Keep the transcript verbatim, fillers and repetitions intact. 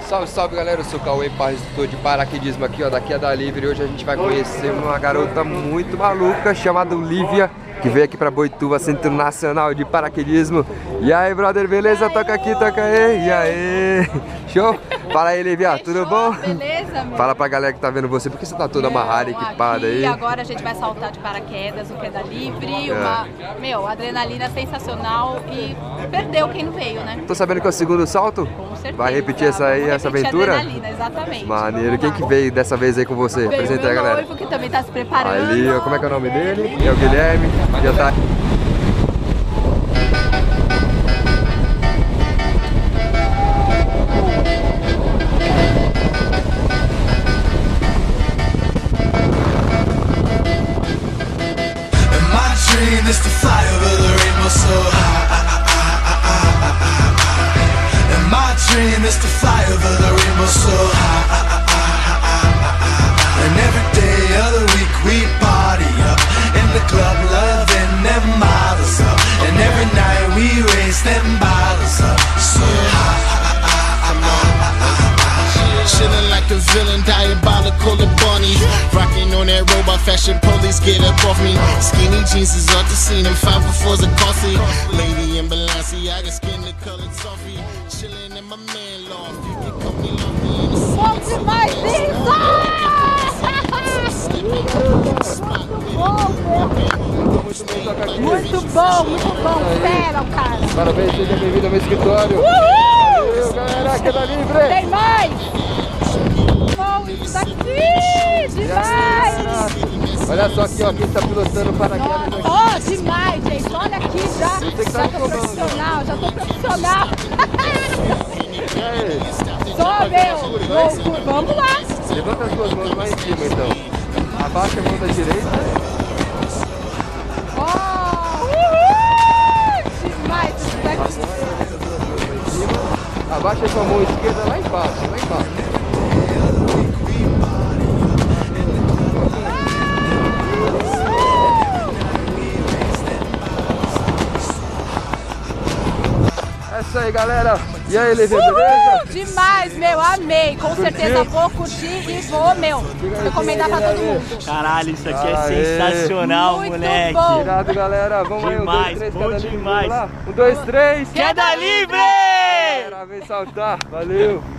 Salve, salve galera, eu sou o Cauê Parra, instrutor de paraquedismo aqui, ó, da Queda Livre. Hoje a gente vai conhecer uma garota muito maluca chamada Lívia, que veio aqui pra Boituva, Centro Nacional de Paraquedismo. E aí, brother, beleza? Toca aqui, toca aí. E aí? Show? Fala aí, Lívia, tudo bom? Beleza, meu? Fala pra galera que tá vendo você, porque você tá toda amarrada, equipada aí. E agora a gente vai saltar de paraquedas, o Queda Livre, uma, meu, adrenalina sensacional e perdeu quem não veio, né? Tô sabendo que é o segundo salto? Com certeza. Vai repetir essa aí, Vamos essa repetir aventura? A adrenalina, exatamente. Maneiro. Quem que veio dessa vez aí com você? Veio Apresenta meu aí, galera. noivo, que também tá se preparando. Ali, ó, como é que é o nome dele? É o Guilherme. Já tá... Is to fly over the rainbow so high. And my dream is to fly over the rainbow so high. And every day of the week we party up in the club, loving them models up. And every night we raise them bottles up so high. Chillin' like a villain, diabolical and bunny. Rockin' on that robot fashion, police get up off me. Skinny jeans is off the scene, and five befores are costly. Lady in Balenciaga, skin the colored toffee. Chillin' in my man loft, you can call me Lumpy in the Bom demais, muito bom, muito bom, fera, cara. Parabéns, seja bem-vindo ao meu escritório. Uhul! Valeu, galera, Queda Livre! Tem mais! Bom, isso daqui! Demais! Olha só aqui, ó, quem tá pilotando paraquedas aqui. Ó, oh, demais, gente! Olha aqui já! Já tô profissional, já tô profissional! E aí? Só, meu! Vamos, vamos lá! Levanta as duas mãos lá em cima, então. Abaixa a mão da direita. Ó! Oh, uhul! Demais isso daqui! Abaixa a sua mão esquerda lá embaixo, lá embaixo. É isso aí, galera. E aí, Lívia, beleza? Demais, meu, amei. Com certeza vou curtir e vou, meu, recomendar pra todo mundo. Caralho, isso aqui é Aê. sensacional, Muito moleque. bom. Irado, galera. Vamos aí, um, dois, Demais, três, bom Queda Livre. demais. Vamos lá. Um, dois, três. Queda Livre! Galera, vem saltar. Valeu.